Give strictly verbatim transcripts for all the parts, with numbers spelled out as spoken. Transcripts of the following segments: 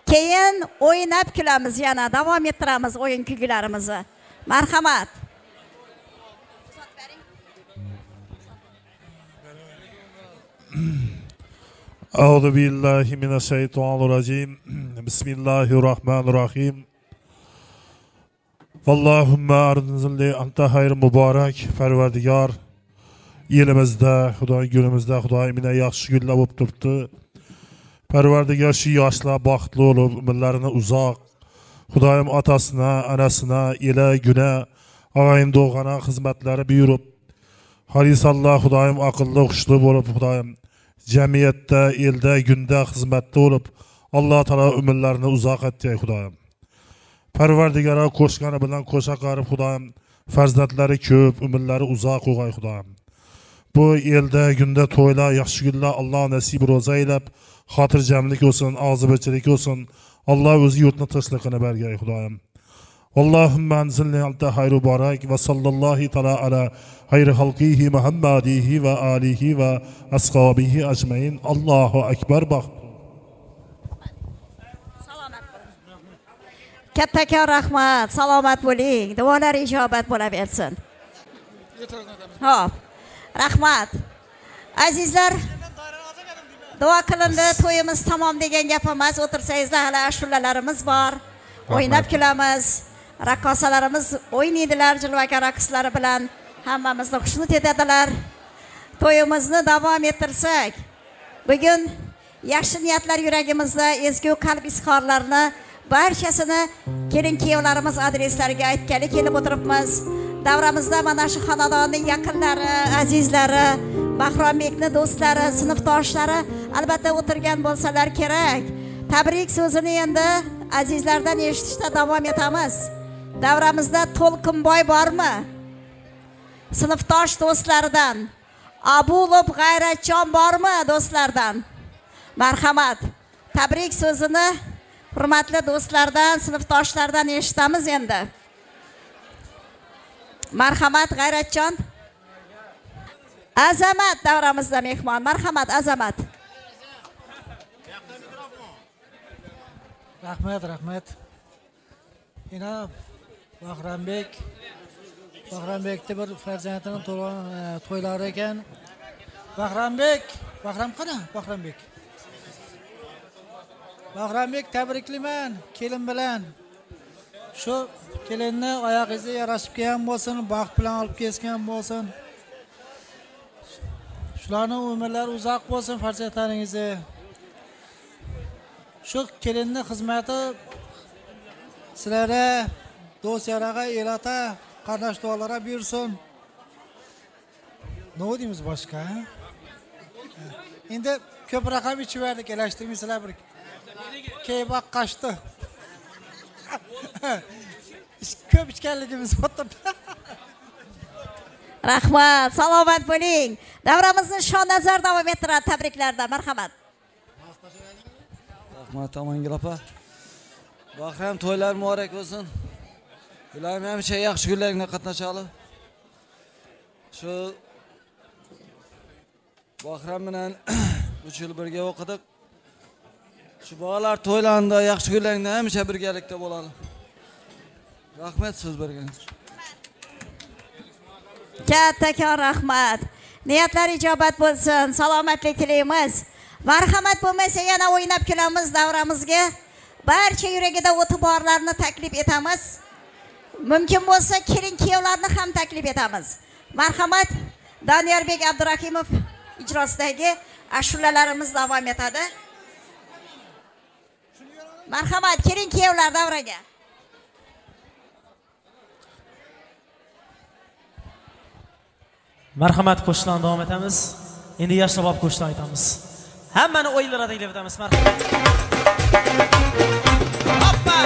Keyin o'ynab kulamiz, yana davom ettiramiz o'yin kulgilarimizni. Marhamat. A'udhu billahi mineşşeytanirracim. Bismillahirrahmanirrahim. Vallahumma arzilli anta hayr muborak Parvardigar. Elimizde, Xudoy günümüzde Xudoy mine yaxshi kunlar bo'lib turibdi. Parvardigar shu yoshlar baxtli bo'lib, umrlarini uzoq. Xudoyim otasına, anasına, ila güne, ağayın doğana xizmatlari buyurib, halisallah Xudoyim aqlli, xushli bo'lib, Xudoyim jamiyatda, elda, gunda xizmatda bo'lib, Alloh taolo umrlarini uzoq etdi, Xudoyim. Parvardigara qo'shgani bilan qo'sha qarib, Xudoyim farzandlari ko'p, umrlari uzoq bo'lg'ay, Xudoyim. Bu elda, gunda to'ylar, yaxshi kunlar Alloh nasib ro'za aylab, xotirjamlik olsun, og'zibichilik olsun. Allah o'zi yurtni tinchligini bergay, Xudoyim. Allohumma anzilni anta hayru barak va sallallohu taala ala hayri xalqihi Muhammadihi va alihi va ashabihi ajmain. Allohu akbar. Baxt. Salomat bo'ling. Kattakon rahmat, salomat bo'ling. Duolar ijobat bo'laversin. Xo'p. Rahmat. Azizlar, duo qilindi, to'yimiz tamom degan gap emas. O'tirsangizlar, hali ashulalarimiz bor. O'ynab kulamiz. Raqqosalarimiz o'ynaydilar, jilvakor raqslari bilan hammamizni xushnud etadilar. To'yimizni davom ettirsak, bugun yaxshi niyatlar yuragimizda, ezgu qalb izhorlarini barchasini kelin-kuyovlarimiz adreslariga aytgani kelib o'tiribmiz. Davramizda mana shu xonadonning yaqinlari, azizlari, Bahrombekni do'stlari, sinfdoshlari albatta o'tirgan bo'lsalar kerak. Tabrik so'zini endi azizlardan eshitishda davom etamiz. Davramizda To'lqinboy bormi? Sinfdosh do'stlaridan. Abulov G'ayratjon bormi do'stlardan? Marhamat. Tabrik so'zini hurmatli do'stlardan, sinfdoshlardan eshitamiz endi. Marhamat G'ayratjon. Azamat davramizda mehmon. Marhamat Azamat. Rahmat, rahmat. Yana Bahrombek, Bahrombekda bir farzandining to'ylari ekan. Bahrombek, Bahrom qana? Bahrombek. Bahrombek tabriklayman kelin bilan. Shu kelinni oyog'ingizga yarashib kelgan bo'lsin, baxt bilan olib kelgan bo'lsin. Shularning umrlari uzoq bo'lsin farzandlaringizga. Shu kelinni xizmati sizlarga, do'stlarga, elata, qardosh duolara buyursin. Nima deymiz boshqa? Endi ko'p raqam ichib verdik, elashtirmaysizlar bir. Keyboq qochdi. Ko'p ichganligimiz o'tirdi. Rahmat, salomat bo'ling. Davramizni Shonazar davom ettiradi tabriklarda. Marhamat. Rahmat Amangul opa. Bahram to'ylar muborak bo'lsin. Ularni hamcha yaxshi kunlarga qatnashali. Shu Bahram bilan uch yil birga o'qidik. Shu bolalar to'ylanda yaxshi kunlarga hamcha birgalikda bo'ladi. Rahmat so'z berganingiz uchun. Kattakon rahmat. Niyatlar ijobat bo'lsin. Salomatlik tilaymiz. Marhamat bo'lmasa yana o'ynab kulamiz davramizga. Barcha yuragida o'ti borlarni taklif etamiz. Mumkin bo'lsa kelin-kuyovlarni ham taklif etamiz. Marhamat, Doniyorbek Abdurahimov ijrosidagi ashulalarimiz davom etadi. Marhamat, kelin-kuyovlar davraga. Marhamat qo'shiqlarni davom etamiz. Endi Yashrabop qo'shiqni aytamiz. Hammani o'yinlarga taklif etamiz. Marhamat. Hoppa!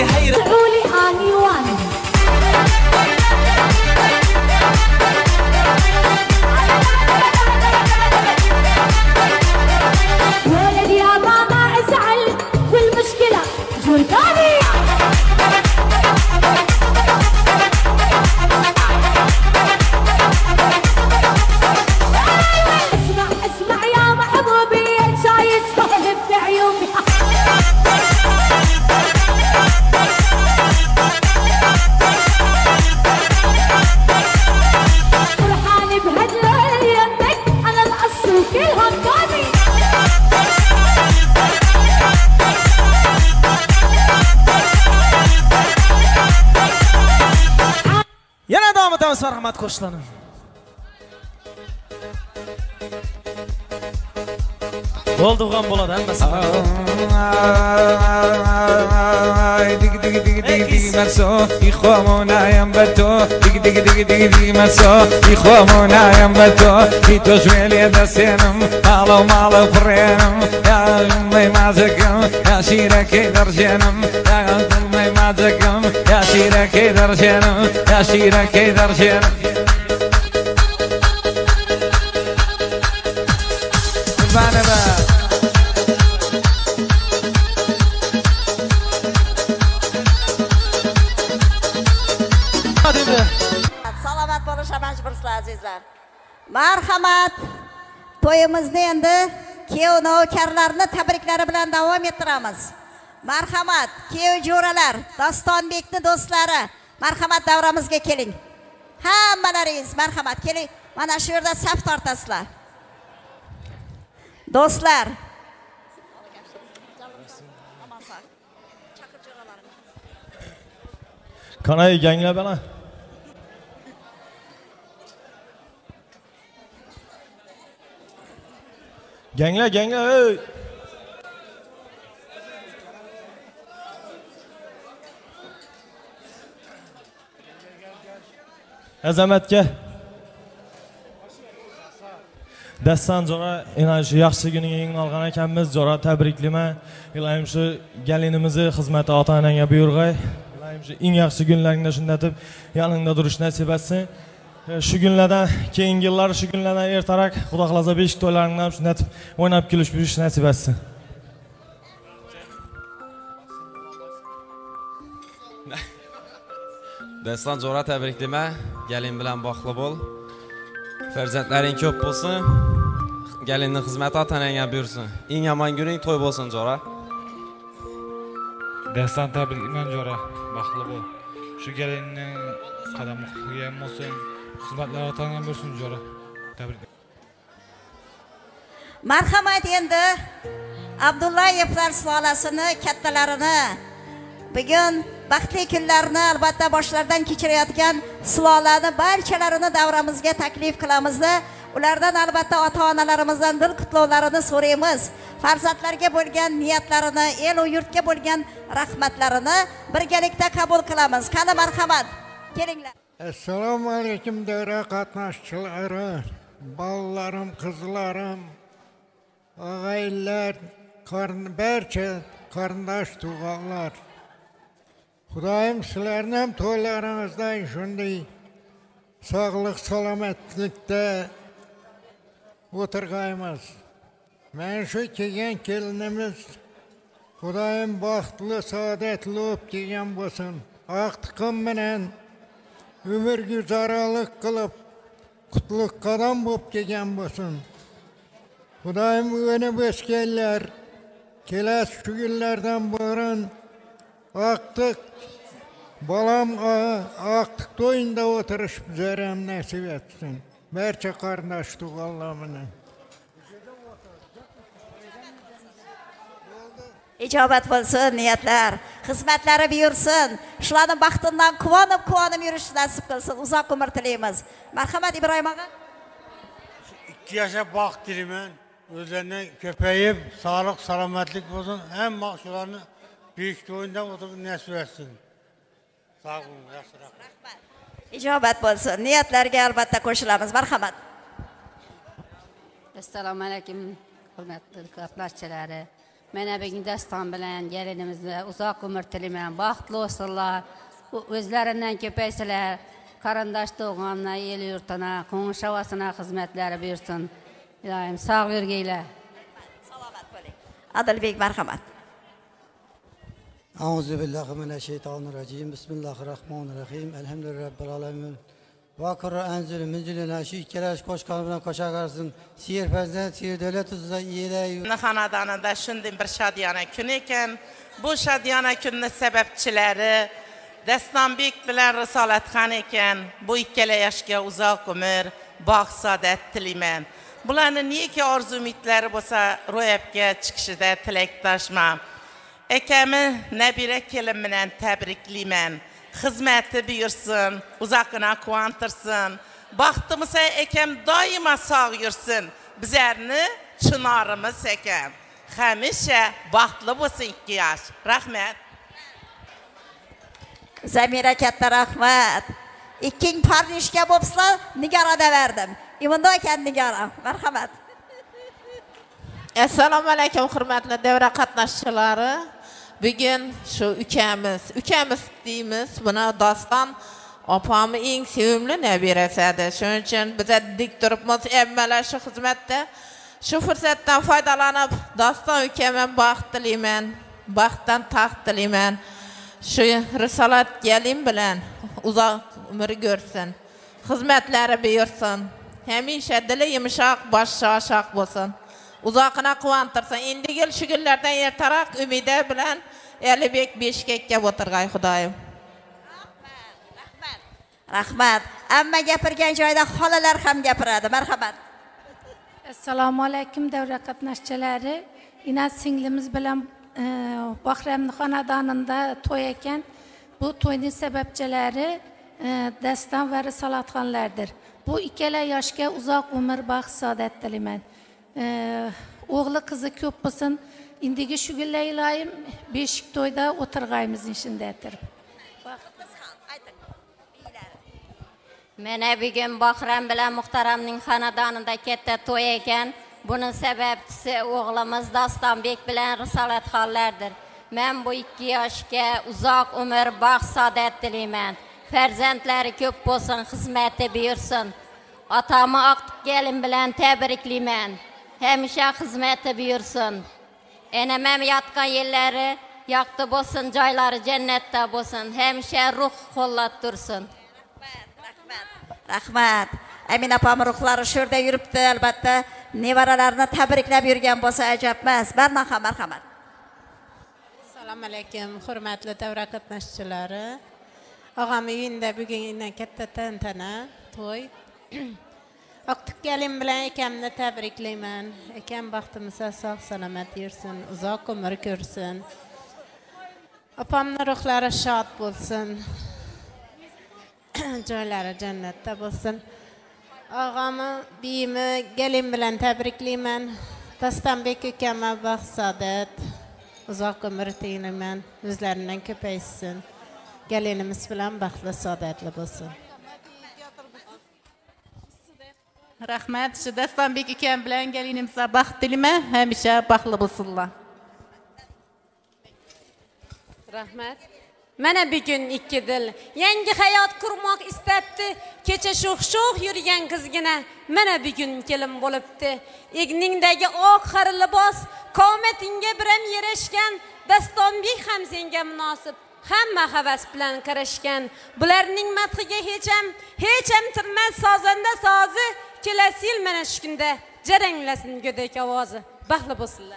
hayra قولي اني وانا ولد يا ماما ازعل والمشكلة جولتاني اسمع اسمع يا محبوبي شايف صهب بعيوني فرحاني بهالليل يمك انا الاصل كلهم قامي yana davom etamiz marhamat qo'shiqlarni bo'ldigan bo'ladi hammasi dig dig dig dig dig marso ikhomona yam bato dig dig dig dig dig marso ikhomona yam bato ito jweli da senam malo malo prenam ya mai mazagam ya shira ke darjanam ya mai mazagam ya shira ke darjanam ya shira ke darjanam Banaba Salomat bo'lishga majbursizlar azizlar. Marhamat. To'yimizni endi kuyov navkarlarni tabriklari bilan davom ettiramiz. Marhamat, kuyov jo'ralar, Dostonbekni do'stlari, marhamat davramizga keling. Hammalaringiz marhamat keling. Mana shu yerda saf tortasizlar. Do'stlar. Qanay ganglar bana Ganglar ganglar ey Azamatga Dastan jora ina shu yaxshi kuningni olgan ekanmiz. Jora tabriklayman. Ilohim shu galinimizni xizmati ota-onangga buyurg'ay. Ilohim shu eng yaxshi kunlaringda shundatib yoningda turish nasib etsin. Shu kunlardan keyingi yillar shu kunlardan ertaroq Xudo xolasa besh to'ylaringdan shundatib o'ynab kulish buyurish nasib etsin. Dastan jora tabriklayman. Galin bilan baxtli bo'l. Farzandlaring ko'p bo'lsin. Galinni xizmati ota-onangga buyursin. Eng yomon kuning to'y bo'lsin jora. Dastan tabriklayman jora. Baxtli bo'l. Shu galinni qadami qo'ygan bo'lsin. Xizmatlar ota-onangga buyursin jora. Tabrik. Marhamat endi Abdullayevlar sulolasini kattalarini bugun baxtli kunlarni albatta boshlaridan kechirayotgan sulolani barchalarini davramizga taklif qilamiz. Ulardan albatta ota-onalarimizdan dil qutlovlarini so'raymiz. Farzandlarga bo'lgan niyatlarini, el va yurtga bo'lgan rahmatlarini birgalikda qabul qilamiz. Qani marhamat. Kelinglar. Assalomu alaykum davra qatnashchilari, bolalarim, qizlarim, og'aylar, barcha qarindosh tug'anlar. Xudoyim sizlarni ham to'ylaringizda shunday sog'lik, salomatlikda o'tirg'aymiz. Men shu kelgan kelinimiz Xudoyim baxtli, saodatli bo'lib kelgan bo'lsin. Oq tiqim bilan umr guzarolik qilib qutlug' qadam bo'lib kelgan bo'lsin. Xudoyim o'ynab o'sganlar kelasi shu yillardan burun Aqtiq balam aqtiq to'yinda o'tirish bizlarga ham nasib etsin. Barcha qarindosh tug'anlar bilan. Ijobat bo'lsin, niyatlar, xizmatlari buyursin. Shularning baxtidan quvonib-quvonib yurish nasib qilsin. Uzoq umr tilaymiz. Marhamat Ibrohim aka. ikki yashab baxt tilayman. O'zlariga ko'payib, sog'lik, salomatlik bo'lsin. Hamma shularni buyuk to'yinda o'tirib nasib etsin. Sog' bo'ling, yaxshi rahmat. Ijobat bo'lsin. Niyatlarga albatta qo'shilamiz. Marhamat. Assalomu alaykum, hurmatli qatnashchilari. Mənə bugün dəstan bilən gəlinimizlə uzaq ömür tiləmən, baxtlı olsunlar, özlərindən köpəysələr, karandaş doğanına, el yurtuna, qonşu havasına xizmətləri buyursun. İlahim, sağ vergeylə. Salamat bo'lib. Adilbek, marhamat. Auzu billahi mineşşeytanirracim. Bismillahirrahmanirrahim. Elhamdülillahi rabbil alamin. Ve Kur'an zülü müzülüne şu ikkeleş koşkanına koşakarsın. Sihir fezden, sihir devlet uzuza iyileyi. Xanadanında şimdi bir şadiyana gün eken, bu şadiyana günün sebepçileri Destanbek bilen Risalatxan eken, bu ikkele yaşga uzak ömür, bax saadet tilayman. Bularni niyeki arzu ümitleri bolsa ro'yobga chiqishida tilakdoshman. Akami nabira kelin bilan tabriklayman. Xizmati buyursin, uzoqina quvontirsin. Baxtimiz akam doimo sog' yursin. Bizlarni chinorimiz ekan. Hamisha baxtli bo'lsin ikki yosh. Rahmat. Zamira katta rahmat. İkking parnishga bo'lsizlar, Nigarada verdim. İmanda ekan Nigara. Marhamat. Assalomu alaykum hurmatli davra qatnashchilari. Bugün şu ülkemiz, ülkemiz deyimiz, buna dastan opamı en sevimli nebiresidir. Şunun için bize dik durupmuz emmeler şu hizmette. Şu fırsattan faydalanıp dastan ülkemin baxt dilayman, baxtdan taxt dilayman. Şu risalat gelin bilen uzak ömür görsün, hizmetleri buyursun. Hemişe dili yumuşak, başı aşağı olsun. Uzakına kuvantırsın. Indi gel şu günlerden ertarak ümide bilen Elibek Beşikek'e oturgay Xudayım. Rahmat. Amma gapirgan joyda xolalar ham gapiradi. Marhamat. Assalomu alaykum davra qatnashchilari. Inat singlimiz bilan e, Bahramni xonadonida to'y ekan. Bu to'yning sababchilari e, Dastan va Risolatxonlardir. Bu ikkala yoshga uzoq umr, baxt, saodat tilayman. Ee, oğlu kızı köp bo'lsin. Indigi shu kunlar iloyim beshik to'yda o'tirg'aymiz inshindadir. Mana bugun Bahram bilan Muhtaramning xonadonida katta to'y ekan. Buning sababchisi o'g'limiz Dastonbek bilan Risolatxonlardir. Men bu ikki yoshga uzoq umr, baxt, saodat tilayman. Farzandlari ko'p bo'lsin, xizmati buyursin. Atamı aqtiq gelin bilan tabriklayman. Hemşe xizmeti buyursun. Enemem yatkan yerleri yaktı bolsun, joylari cennette bolsun. Hemşe ruh qo'llab tursun. Rahmat. Amin apam ruhlari shurda yuribdi, albatta nevaralarini tabriklab yurgan bo'lsa ajab emas. Barnaqa marhamat. Assalomu alaykum, hurmatli davra qatnashchilari. Og'am uyinda bugun katta tantana, to'y. Aqtiq gelin bilan ekamni tabriklayman. Ekam baxtimizga sog' salomat yursin, uzoq umr ko'rsin. Opamning ruhlari shod bo'lsin. Joylari jannatda bo'lsin. Og'amni biyimi gelin bilan tabriklayman. Dastonbek akama baxt, saodat, uzoq umr tilayman. O'zlaridan ko'paysin. Gelinimiz bilan baxtli, saodatli bo'lsin. Rahmat, şu Dastonbek akam bilan gelinimizga baxt tilayman, hamisha baxtli bo'lsinlar. Rahmat. Mana bugun ikki dil yangi hayot qurmoq istadi. Kecha sho'x-sho'x yurgan qizgina mana bugun kelin bo'libdi. Egningdagi oq xari libos qomatingga biram yarashgan. Dastonbek ham senga munosib. Hamma havas bilan qarashgan. Bularning madhiga hech ham hech ham tirmas sozanda sozi. Kelasi yil mana shu kunda jaranglasin go'dak ovozi. Baxtli bo'lsinlar.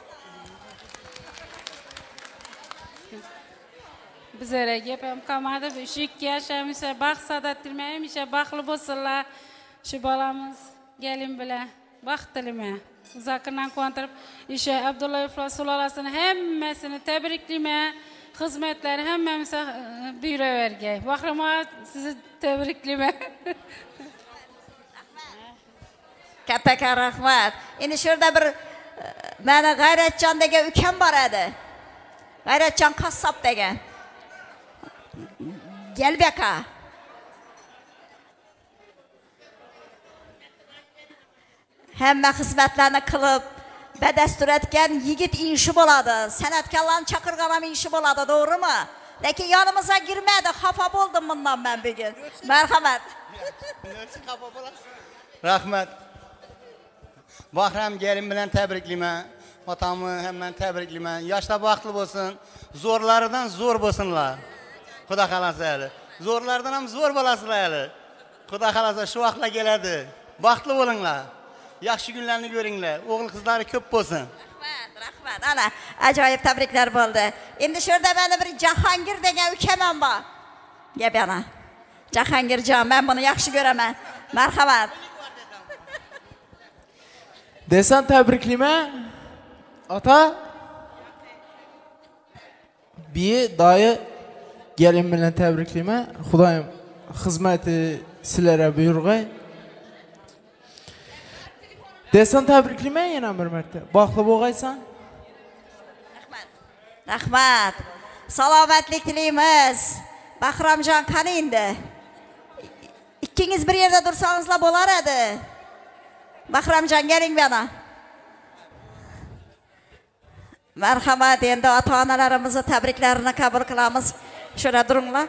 Bizlarga gapim qolmadi. Shu ikki yosh hamisha baxt, saodat tilayman, hamisha baxtli bo'lsinlar. Shu bolamiz gelin bilan baxt tilayman. Uzoqdan quvontirib, Isha Abdullayev sulolasining hammasini tabriklayman. Xizmatlari hammamiz buyuravergay. Bahramot, sizni tabriklayman. Kattakon rahmat. Endi shurda bir meni G'ayratjon degan ukam bor edi. G'ayratjon qassob degan. Gelbeka. Hamma xizmatlarni qilib, bədəstur etken yigit inşi boladı. Sənətkarların çakırqanam inşi boladı, doğru mu? Lakin yanımıza girmedi, xafa oldum bundan ben bir gün. Merhamet. Rahmet. Bahram gelin bilen tebriklime. Atamı hemen tebriklime. Yaşta baxtlı olsun. Zorlardan zor bolsunlar. Xuda xalasa eli. Zorlardan ham zor bolasılar eli. Xuda xalasa şu vaqtla geladi. Baxtlı olunlar. Yaxshi günlerini görünler. Oğul kızları köp bolsun. Rahmat, ana ajoyib tabriklar bo'ldi. Endi şurada bana bir Jahongir degan ukamam bor. Gap yana. Jahongirjon, men buni yaxshi ko'raman. Marhamat. Desan tabriklima. Ata. Bir dayı gelin bilen tabriklima. Xudoyim xizmati sizlarga buyurg'ay. Desan tabriklima yana bir marta. Baxtli bo'lg'aysan. Rahmat. Rahmat. Salomatlik tilaymiz. Bahramjon qani endi? İkkingiz bir yerda tursangizlar bo'lar edi. Bahramjon keling bana. Marhamat, endi ota-onalarimizni tabriklarini qabul qilamiz. Shura turinglar.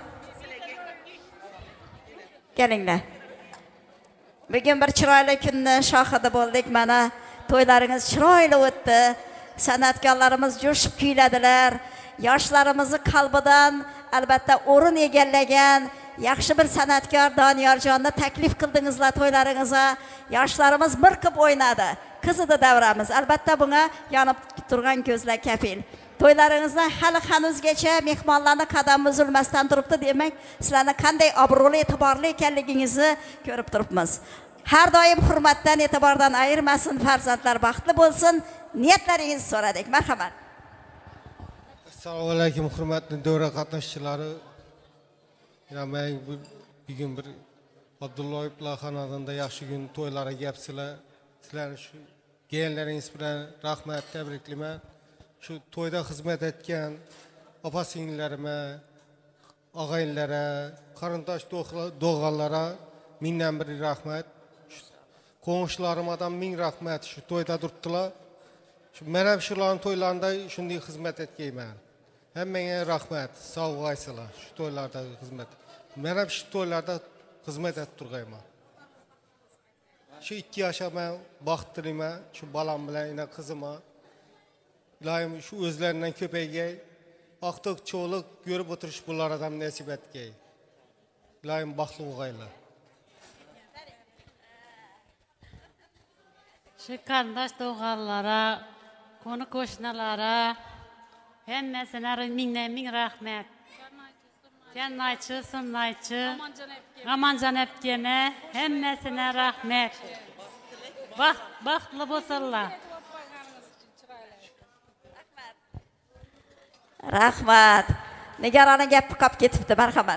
Kelinglar. Bugün bir chiroyli kunni shohidi bo'ldik. Mana to'ylaringiz chiroyli o'tdi. San'atkorlarimiz jo'shib kuyladilar. Yoshlarimizni qalbidan albatta o'rin egallagan yaxshi bir san'atkor Doniyorjonni taklif qildingizlar to'ylaringizga. Yoshlarimiz bir qilib o'ynadi. Qizidi davramiz. Albatta bunga yonib turgan ko'zlar kafil. To'ylaringizda hali hanuzgacha mehmonlarning qadami uzilmasdan turibdi demak, sizlarning qanday obro'li, e'tiborli ekanligingizni ko'rib turibmiz. Har doim hurmatdan, e'tibordan ayirmasin, farzandlar baxtli bo'lsin. Niyatlaringizni so'radik. Marhamat. Assalomu alaykum hurmatli davra qatnashchilari. Yana men bugun bir Abdulloyevlar xonadonida yaxshi kun to'ylari gapsizlar. Sizlarni shu kelganlaringiz bilan rahmat, tabriklayman. Şu toyda hizmet etken opa-singillarime, ağaylara, qarindosh doğallara mindən bir rahmet. Qo'shnilarimdan ming rahmet. Şu toyda durdular. Şu men ham shularning to'ylarida shunday xizmat etganman. Hammaga rahmet. Sog' bo'lasizlar. Şu to'ylarda xizmat. Men ham shu to'ylarda xizmat etib turganman. Şu ikki yoshga men baxtliman. Şu balam bilan ina qizima. İlahim şu özlerinden köpeğe, aktık çoğuluk görüp oturuş bunlar adam nasip etkeyi. İlahim baxtlı oğayla. Şu kardeş doğallara, konu koşnalara, hemmesine minne min rahmet. Cennayçı, sınayçı, Amancan Epkeme, hemmesine rahmet. Baxtlı bolsunlar. Rahmat. Nigarani gapi qolib ketibdi, marhamat.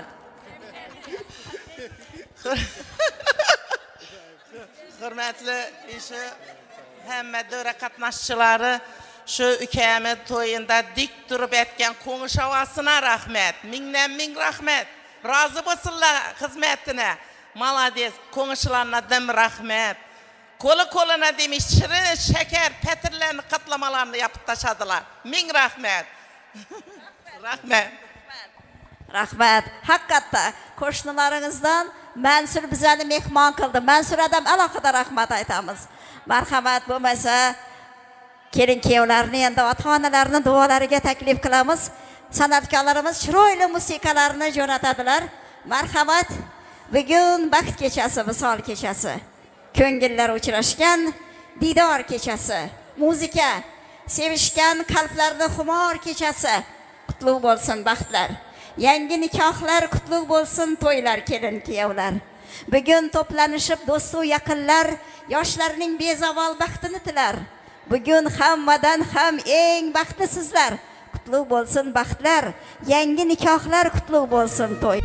Hurmatli ishi hamma davra qatnashchilari, shu ukami to'yinda dik turib etgan qo'ng'ish havasına rahmat. Mingdan ming rahmat. Rozi bo'lsinlar xizmatine. Malades, qo'ng'ishlarga dim rahmat. Qo'li qo'lina demiş, shirin shakar patirlarni qatlamalarni yapib tashladilar. Ming rahmat. Rahmat. Rahmat. Haqiqatda qo'shnilaringizdan Mansur bizani mehmon qildi. Mansur adam alohida rahmat aytamiz. Marhamat bo'lmasa, kelin kuyovlarni endi ota-onalarning duolariga taklif qilamiz. San'atkorlarimiz chiroyli musiqalarni jo'natadilar. Marhamat. Bugun baxt kechasi, visol kechasi. Ko'ngillar uchrashgan didor kechasi. Muzika sevishgan qalblarni xumor kechasi. Qutlug' bo'lsin baxtlar. Yangi nikohlar qutlug' bo'lsin to'ylar, kelin kuyovlar. Bugun to'planishib do'stu yaqinlar yoshlarning bezavol baxtini tilar. Bugun hammadan ham eng baxtlisizlar. Qutlug' bo'lsin baxtlar. Yangi nikohlar qutlug' bo'lsin to'y.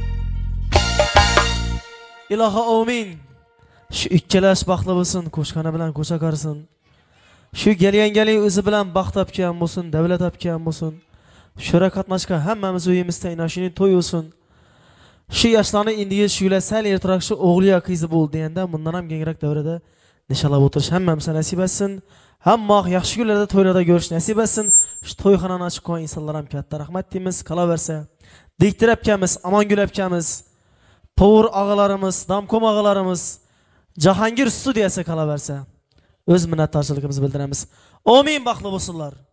Ilohi amin. Shu ikkalash baxtli bo'lsin, qo'shqana bilan qo'sha qarsin. Shu kelgan-kelin o'zi bilan baxt topgan bo'lsin, davlat topgan bo'lsin. Shura qatnashga hammamiz uyimizda inashini to'y olsun. Shu yoshlarni indiga shular sal ertaroq shu o'g'liya qizi bo'ldi deganda bundan ham kengroq davrada nishonlab o'tirish hammamizga nasib etsin. Hamma yaxshi kunlarda to'ylarda ko'rish nasib etsin. Shu to'yxonani ochib qo'ygan insonlar ham katta rahmat deymiz. Qolaversa, Diktir akamiz, Amongul akamiz, Povur og'alarimiz, Damkom og'alarimiz, Jahongir studiyasi qolaversa, o'z minnatdorchiligimizni bildiramiz. Amin, baxtli bo'lsinlar.